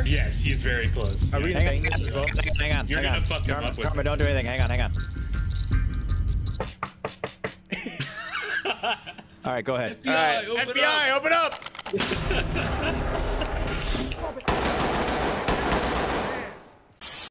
sure? Yes, he's very close. Are we saying this as well? Hang on. You're gonna fuck him up with Karma, don't do anything. Hang on. All right, go ahead. FBI, open up! FBI, open up!